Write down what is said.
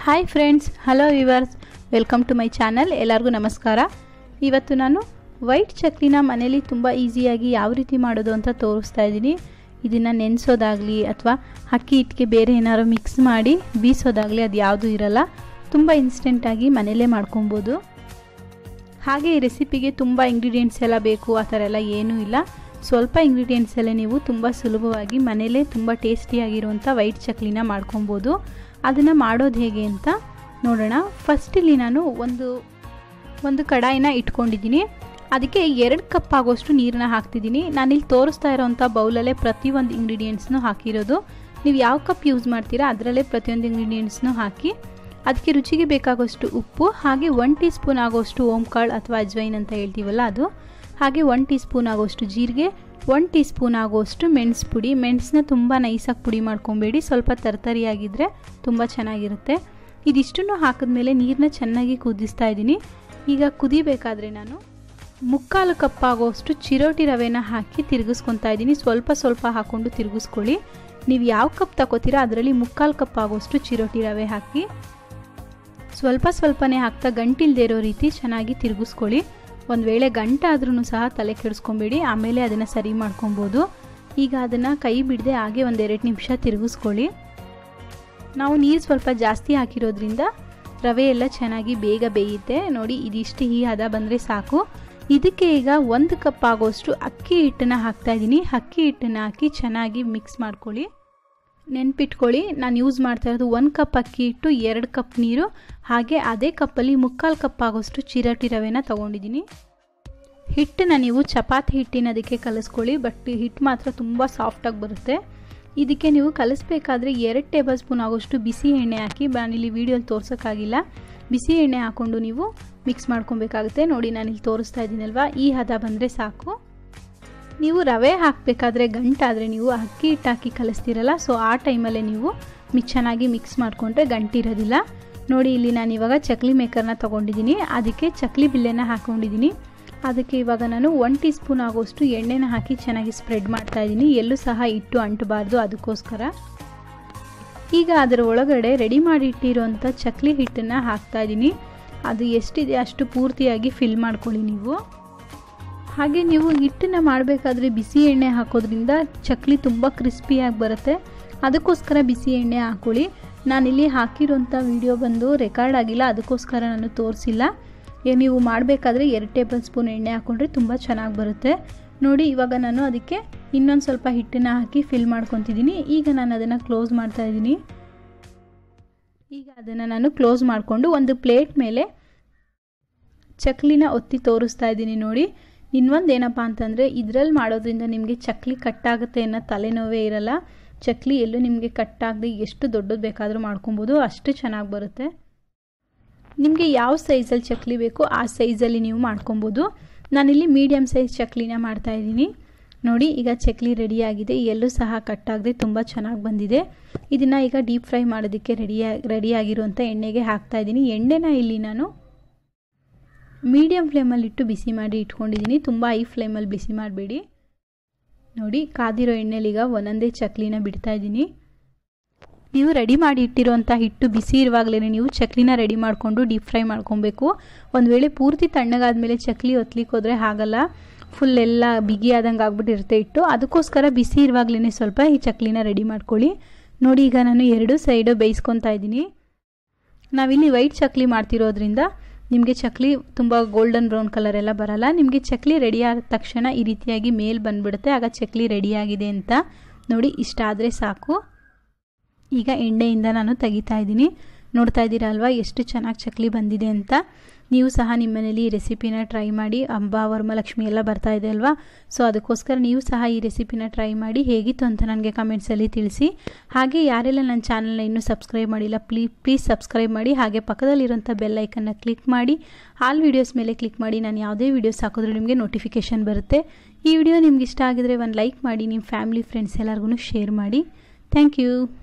Hi friends, hello viewers, welcome to my channel. ಎಲ್ಲರಿಗೂ ನಮಸ್ಕಾರ. ಇವತ್ತು ನಾನು ವೈಟ್ ಚಕ್ಲಿನ ಮನೇಲಿ ತುಂಬ ಈಸಿಯಾಗಿ ಯಾವ ರೀತಿ ಮಾಡೋದು ಅಂತ ತೋರಿಸ್ತಾ ಇದ್ದೀನಿ. ಇದನ್ನು ನೆನೆಸೋದಾಗಲಿ ಅಥವಾ ಅಕ್ಕಿ ಹಿಟ್ಟಿಗೆ ಬೇರೆ ಏನಾದ್ರು ಮಿಕ್ಸ್ ಮಾಡಿ ಬೀಸೋದಾಗಲಿ ಅದು ಯಾವುದೂ ಇರಲ್ಲ. ತುಂಬ ಇನ್ಸ್ಟೆಂಟಾಗಿ ಮನೆಯಲ್ಲೇ ಮಾಡ್ಕೊಬೋದು. ಹಾಗೆ ಈ ರೆಸಿಪಿಗೆ ತುಂಬ ಇಂಗ್ರೀಡಿಯೆಂಟ್ಸ್ ಎಲ್ಲ ಬೇಕು ಆ ಥರ ಎಲ್ಲ ಏನೂ ಇಲ್ಲ. ಸ್ವಲ್ಪ ಇಂಗ್ರೀಡಿಯೆಂಟ್ಸ್ ಎಲ್ಲ ನೀವು ತುಂಬ ಸುಲಭವಾಗಿ ಮನೆಯಲ್ಲೇ ತುಂಬ ಟೇಸ್ಟಿಯಾಗಿರುವಂಥ ವೈಟ್ ಚಕ್ಲಿನ ಮಾಡ್ಕೊಬೋದು. ಅದನ್ನು ಮಾಡೋದು ಹೇಗೆ ಅಂತ ನೋಡೋಣ. ಫಸ್ಟ್ ಇಲ್ಲಿ ನಾನು ಒಂದು ಕಡಾಯಿನ ಇಟ್ಕೊಂಡಿದ್ದೀನಿ. ಅದಕ್ಕೆ 2 ಕಪ್ ಆಗೋಷ್ಟು ನೀರನ್ನ ಹಾಕ್ತಿದ್ದೀನಿ. ನಾನಿಲ್ಲಿ ತೋರಿಸ್ತಾ ಇರೋವಂಥ ಬೌಲಲ್ಲೇ ಪ್ರತಿಯೊಂದು ಇಂಗ್ರೀಡಿಯೆಂಟ್ಸ್ನೂ ಹಾಕಿರೋದು. ನೀವು ಯಾವ ಕಪ್ ಯೂಸ್ ಮಾಡ್ತೀರಾ ಅದರಲ್ಲೇ ಪ್ರತಿಯೊಂದು ಇಂಗ್ರೀಡಿಯೆಂಟ್ಸ್ನೂ ಹಾಕಿ ಅದಕ್ಕೆ ರುಚಿಗೆ ಬೇಕಾಗೋಷ್ಟು ಉಪ್ಪು, ಹಾಗೆ 1 ಟೀ ಸ್ಪೂನ್ ಆಗೋಷ್ಟು ಓಂಕಾಳು ಅಥವಾ ಅಜ್ವೈನ್ ಅಂತ ಹೇಳ್ತೀವಲ್ಲ ಅದು, ಹಾಗೆ 1 ಟೀ ಸ್ಪೂನ್ ಆಗೋಷ್ಟು ಜೀರಿಗೆ, 1 ಟೀ ಸ್ಪೂನ್ ಆಗೋಷ್ಟು ಮೆಣಸು ಪುಡಿ. ಮೆಣಸನ್ನ ತುಂಬ ನೈಸಾಗಿ ಪುಡಿ ಮಾಡ್ಕೊಬೇಡಿ, ಸ್ವಲ್ಪ ತರ್ತರಿಯಾಗಿದ್ದರೆ ತುಂಬ ಚೆನ್ನಾಗಿರುತ್ತೆ. ಇದಿಷ್ಟನ್ನು ಹಾಕಿದ್ಮೇಲೆ ನೀರನ್ನ ಚೆನ್ನಾಗಿ ಕುದಿಸ್ತಾ ಇದ್ದೀನಿ. ಈಗ ಕುದಿಬೇಕಾದ್ರೆ ನಾನು 3/4 ಕಪ್ ಆಗೋಷ್ಟು ಚಿರೋಟಿ ರವೆನ ಹಾಕಿ ತಿರುಗಿಸ್ಕೊತಾ ಇದ್ದೀನಿ. ಸ್ವಲ್ಪ ಹಾಕ್ಕೊಂಡು ತಿರುಗಿಸ್ಕೊಳ್ಳಿ. ನೀವು ಯಾವ ಕಪ್ ತಗೋತೀರಾ ಅದರಲ್ಲಿ 3/4 ಕಪ್ ಆಗೋಷ್ಟು ಚಿರೋಟಿ ರವೆ ಹಾಕಿ ಸ್ವಲ್ಪನೇ ಹಾಕ್ತಾ ಗಂಟಿಲ್ದೇ ಇರೋ ರೀತಿ ಚೆನ್ನಾಗಿ ತಿರುಗಿಸ್ಕೊಳ್ಳಿ. ಒಂದು ವೇಳೆ ಗಂಟಾದ್ರೂ ಸಹ ತಲೆ ಕೆಡಿಸ್ಕೊಬೇಡಿ, ಆಮೇಲೆ ಅದನ್ನು ಸರಿ ಮಾಡ್ಕೊಬೋದು. ಈಗ ಅದನ್ನು ಕೈ ಬಿಡದೆ ಹಾಗೆ 1-2 ನಿಮಿಷ ತಿರುಗಿಸ್ಕೊಳ್ಳಿ. ನಾವು ನೀರು ಸ್ವಲ್ಪ ಜಾಸ್ತಿ ಹಾಕಿರೋದ್ರಿಂದ ರವೆ ಎಲ್ಲ ಚೆನ್ನಾಗಿ ಬೇಗ ಬೇಯುತ್ತೆ. ನೋಡಿ, ಇದಿಷ್ಟು ಈ ಹದ ಬಂದರೆ ಸಾಕು. ಇದಕ್ಕೆ ಈಗ 1 ಕಪ್ ಆಗೋಷ್ಟು ಅಕ್ಕಿ ಹಿಟ್ಟನ್ನು ಹಾಕ್ತಾಯಿದ್ದೀನಿ. ಅಕ್ಕಿ ಹಿಟ್ಟನ್ನು ಹಾಕಿ ಚೆನ್ನಾಗಿ ಮಿಕ್ಸ್ ಮಾಡ್ಕೊಳ್ಳಿ. ನೆನ್ಪಿಟ್ಕೊಳ್ಳಿ, ನಾನು ಯೂಸ್ ಮಾಡ್ತಾ ಇರೋದು 1 ಕಪ್ ಅಕ್ಕಿ ಹಿಟ್ಟು, 2 ಕಪ್ ನೀರು, ಹಾಗೆ ಅದೇ ಕಪ್ಪಲ್ಲಿ 3/4 ಕಪ್ ಆಗೋಷ್ಟು ಚಿರೋಟಿ ರವೆನ ತೊಗೊಂಡಿದ್ದೀನಿ. ಹಿಟ್ಟನ್ನು ನೀವು ಚಪಾತಿ ಹಿಟ್ಟಿನದಕ್ಕೆ ಕಲಿಸ್ಕೊಳ್ಳಿ, ಬಟ್ ಹಿಟ್ಟು ಮಾತ್ರ ತುಂಬ ಸಾಫ್ಟಾಗಿ ಬರುತ್ತೆ. ಇದಕ್ಕೆ ನೀವು ಕಲಿಸ್ಬೇಕಾದ್ರೆ 2 ಟೇಬಲ್ ಸ್ಪೂನ್ ಆಗೋಷ್ಟು ಬಿಸಿ ಎಣ್ಣೆ ಹಾಕಿ, ನಾನಿಲ್ಲಿ ವೀಡಿಯೋಲಿ ತೋರ್ಸೋಕ್ಕಾಗಿಲ್ಲ, ಬಿಸಿ ಎಣ್ಣೆ ಹಾಕ್ಕೊಂಡು ನೀವು ಮಿಕ್ಸ್ ಮಾಡ್ಕೊಬೇಕಾಗುತ್ತೆ. ನೋಡಿ, ನಾನಿಲ್ಲಿ ತೋರಿಸ್ತಾ ಇದ್ದೀನಲ್ವ, ಈ ಹದ ಬಂದರೆ ಸಾಕು. ನೀವು ರವೆ ಹಾಕಬೇಕಾದ್ರೆ ಗಂಟಾದರೆ ನೀವು ಅಕ್ಕಿ ಹಿಟ್ಟು ಹಾಕಿ ಕಲಿಸ್ತೀರಲ್ಲ, ಸೊ ಆ ಟೈಮಲ್ಲೇ ನೀವು ಚೆನ್ನಾಗಿ ಮಿಕ್ಸ್ ಮಾಡಿಕೊಂಡ್ರೆ ಗಂಟಿರೋದಿಲ್ಲ. ನೋಡಿ, ಇಲ್ಲಿ ನಾನು ಇವಾಗ ಚಕ್ಲಿ ಮೇಕರ್ನ ತೊಗೊಂಡಿದ್ದೀನಿ. ಅದಕ್ಕೆ ಚಕ್ಲಿ ಬಿಲ್ಲೆನ ಹಾಕ್ಕೊಂಡಿದ್ದೀನಿ. ಅದಕ್ಕೆ ಇವಾಗ ನಾನು 1 ಟೀ ಸ್ಪೂನ್ ಆಗೋಷ್ಟು ಎಣ್ಣೆನ ಹಾಕಿ ಚೆನ್ನಾಗಿ ಸ್ಪ್ರೆಡ್ ಮಾಡ್ತಾಯಿದ್ದೀನಿ. ಎಲ್ಲೂ ಸಹ ಹಿಟ್ಟು ಅಂಟಬಾರ್ದು, ಅದಕ್ಕೋಸ್ಕರ. ಈಗ ಅದರ ಒಳಗಡೆ ರೆಡಿ ಮಾಡಿ ಇಟ್ಟಿರೋಂಥ ಚಕ್ಲಿ ಹಿಟ್ಟನ್ನು ಹಾಕ್ತಾಯಿದ್ದೀನಿ. ಅದು ಎಷ್ಟಿದೆ ಅಷ್ಟು ಪೂರ್ತಿಯಾಗಿ ಫಿಲ್ ಮಾಡ್ಕೊಳ್ಳಿ ನೀವು. ಹಾಗೆ ನೀವು ಹಿಟ್ಟನ್ನು ಮಾಡಬೇಕಾದ್ರೆ ಬಿಸಿ ಎಣ್ಣೆ ಹಾಕೋದ್ರಿಂದ ಚಕ್ಲಿ ತುಂಬ ಕ್ರಿಸ್ಪಿಯಾಗಿ ಬರುತ್ತೆ, ಅದಕ್ಕೋಸ್ಕರ ಬಿಸಿ ಎಣ್ಣೆ ಹಾಕ್ಕೊಳ್ಳಿ. ನಾನಿಲ್ಲಿ ಹಾಕಿರೋಂಥ ವಿಡಿಯೋ ಬಂದು ರೆಕಾರ್ಡ್ ಆಗಿಲ್ಲ, ಅದಕ್ಕೋಸ್ಕರ ನಾನು ತೋರಿಸಿಲ್ಲ. ನೀವು ಮಾಡಬೇಕಾದ್ರೆ 2 ಟೇಬಲ್ ಸ್ಪೂನ್ ಎಣ್ಣೆ ಹಾಕ್ಕೊಂಡ್ರೆ ತುಂಬ ಚೆನ್ನಾಗಿ ಬರುತ್ತೆ. ನೋಡಿ, ಇವಾಗ ನಾನು ಅದಕ್ಕೆ ಇನ್ನೊಂದು ಸ್ವಲ್ಪ ಹಿಟ್ಟನ್ನು ಹಾಕಿ ಫಿಲ್ ಮಾಡ್ಕೊತಿದ್ದೀನಿ. ಈಗ ನಾನು ಅದನ್ನು ಕ್ಲೋಸ್ ಮಾಡ್ತಾಯಿದ್ದೀನಿ. ಈಗ ಅದನ್ನು ನಾನು ಕ್ಲೋಸ್ ಮಾಡಿಕೊಂಡು ಒಂದು ಪ್ಲೇಟ್ ಮೇಲೆ ಚಕ್ಲಿನ ಒತ್ತಿ ತೋರಿಸ್ತಾ ಇದ್ದೀನಿ. ನೋಡಿ, ಇನ್ನೊಂದು ಏನಪ್ಪ ಅಂತಂದರೆ, ಇದರಲ್ಲಿ ಮಾಡೋದ್ರಿಂದ ನಿಮಗೆ ಚಕ್ಲಿ ಕಟ್ಟಾಗುತ್ತೆ ಅನ್ನೋ ತಲೆನೋವೇ ಇರಲ್ಲ. ಚಕ್ಲಿ ಎಲ್ಲೂ ನಿಮಗೆ ಕಟ್ಟಾಗದೆ ಎಷ್ಟು ದೊಡ್ಡದು ಬೇಕಾದರೂ ಮಾಡ್ಕೊಬೋದು, ಅಷ್ಟು ಚೆನ್ನಾಗಿ ಬರುತ್ತೆ. ನಿಮಗೆ ಯಾವ ಸೈಜಲ್ಲಿ ಚಕ್ಲಿ ಬೇಕೋ ಆ ಸೈಜಲ್ಲಿ ನೀವು ಮಾಡ್ಕೊಬೋದು. ನಾನಿಲ್ಲಿ ಮೀಡಿಯಮ್ ಸೈಜ್ ಚಕ್ಲಿನ ಮಾಡ್ತಾಯಿದ್ದೀನಿ. ನೋಡಿ, ಈಗ ಚಕ್ಲಿ ರೆಡಿಯಾಗಿದೆ, ಎಲ್ಲೂ ಸಹ ಕಟ್ಟಾಗದೆ ತುಂಬ ಚೆನ್ನಾಗಿ ಬಂದಿದೆ. ಇದನ್ನು ಈಗ ಡೀಪ್ ಫ್ರೈ ಮಾಡೋದಕ್ಕೆ ರೆಡಿಯಾಗಿರುವಂಥ ಎಣ್ಣೆಗೆ ಹಾಕ್ತಾಯಿದ್ದೀನಿ. ಎಣ್ಣೆನ ಇಲ್ಲಿ ನಾನು ಮೀಡಿಯಮ್ ಫ್ಲೇಮಲ್ಲಿಟ್ಟು ಬಿಸಿ ಮಾಡಿ ಇಟ್ಕೊಂಡಿದ್ದೀನಿ, ತುಂಬ ಹೈ ಫ್ಲೇಮಲ್ಲಿ ಬಿಸಿ ಮಾಡಬೇಡಿ. ನೋಡಿ, ಕಾದಿರೋ ಎಣ್ಣೆಲಿಗ ಒಂದೊಂದೇ ಚಕ್ಲಿನ ಬಿಡ್ತಾಯಿದ್ದೀನಿ. ನೀವು ರೆಡಿ ಮಾಡಿ ಇಟ್ಟಿರೋಂಥ ಹಿಟ್ಟು ಬಿಸಿ ಇರುವಾಗಲೇ ನೀವು ಚಕ್ಲಿನ ರೆಡಿ ಮಾಡಿಕೊಂಡು ಡೀಪ್ ಫ್ರೈ ಮಾಡ್ಕೊಬೇಕು. ಒಂದು ವೇಳೆ ಪೂರ್ತಿ ತಣ್ಣಗಾದ್ಮೇಲೆ ಚಕ್ಲಿ ಒತ್ಲಿಕ್ಕೆ ಹೋದರೆ ಆಗಲ್ಲ, ಫುಲ್ ಎಲ್ಲ ಬಿಗಿಯಾದಂಗೆ ಆಗ್ಬಿಟ್ಟಿರುತ್ತೆ ಹಿಟ್ಟು. ಅದಕ್ಕೋಸ್ಕರ ಬಿಸಿ ಇರುವಾಗಲೇ ಸ್ವಲ್ಪ ಈ ಚಕ್ಲಿನ ರೆಡಿ ಮಾಡ್ಕೊಳ್ಳಿ. ನೋಡಿ, ಈಗ ನಾನು 2 ಸೈಡು ಬೇಯಿಸ್ಕೊತಾ ಇದ್ದೀನಿ. ನಾವಿಲ್ಲಿ ವೈಟ್ ಚಕ್ಲಿ ಮಾಡ್ತಿರೋದ್ರಿಂದ ನಿಮಗೆ ಚಕ್ಲಿ ತುಂಬ ಗೋಲ್ಡನ್ ಬ್ರೌನ್ ಕಲರ್ ಎಲ್ಲ ಬರಲ್ಲ. ನಿಮಗೆ ಚಕ್ಲಿ ರೆಡಿ ಆದ ತಕ್ಷಣ ಈ ರೀತಿಯಾಗಿ ಮೇಲ್ ಬಂದುಬಿಡುತ್ತೆ, ಆಗ ಚಕ್ಲಿ ರೆಡಿಯಾಗಿದೆ ಅಂತ. ನೋಡಿ, ಇಷ್ಟಾದರೆ ಸಾಕು. ಈಗ ಎಣ್ಣೆಯಿಂದ ನಾನು ತೆಗಿತಾ ಇದ್ದೀನಿ. ನೋಡ್ತಾ ಇದ್ದೀರಾ ಅಲ್ವಾ ಎಷ್ಟು ಚೆನ್ನಾಗಿ ಚಕ್ಲಿ ಬಂದಿದೆ ಅಂತ. ನೀವು ಸಹ ನಿಮ್ಮ ಮನೇಲಿ ಈ ರೆಸಿಪಿನ ಟ್ರೈ ಮಾಡಿ. ಹಬ್ಬ, ವರಮಹಾಲಕ್ಷ್ಮಿ ಎಲ್ಲ ಬರ್ತಾ ಇದೆ ಅಲ್ವಾ, ಸೊ ಅದಕ್ಕೋಸ್ಕರ ನೀವು ಸಹ ಈ ರೆಸಿಪಿನ ಟ್ರೈ ಮಾಡಿ. ಹೇಗಿತ್ತು ಅಂತ ನನಗೆ ಕಮೆಂಟ್ಸಲ್ಲಿ ತಿಳಿಸಿ. ಹಾಗೆ ಯಾರೆಲ್ಲ ನನ್ನ ಚಾನಲ್ನ ಇನ್ನೂ ಸಬ್ಸ್ಕ್ರೈಬ್ ಮಾಡಿಲ್ಲ, ಪ್ಲೀಸ್ ಸಬ್ಸ್ಕ್ರೈಬ್ ಮಾಡಿ. ಹಾಗೆ ಪಕ್ಕದಲ್ಲಿರೋಂಥ ಬೆಲ್ ಐಕನ್ನ ಕ್ಲಿಕ್ ಮಾಡಿ, ಆಲ್ ವೀಡಿಯೋಸ್ ಮೇಲೆ ಕ್ಲಿಕ್ ಮಾಡಿ. ನಾನು ಯಾವುದೇ ವೀಡಿಯೋಸ್ ಹಾಕಿದ್ರೂ ನಿಮಗೆ ನೋಟಿಫಿಕೇಷನ್ ಬರುತ್ತೆ. ಈ ವಿಡಿಯೋ ನಿಮ್ಗೆ ಇಷ್ಟ ಆಗಿದರೆ ಒಂದು ಲೈಕ್ ಮಾಡಿ, ನಿಮ್ಮ ಫ್ಯಾಮಿಲಿ ಫ್ರೆಂಡ್ಸ್ ಎಲ್ಲರಿಗೂ ಶೇರ್ ಮಾಡಿ. Thank you.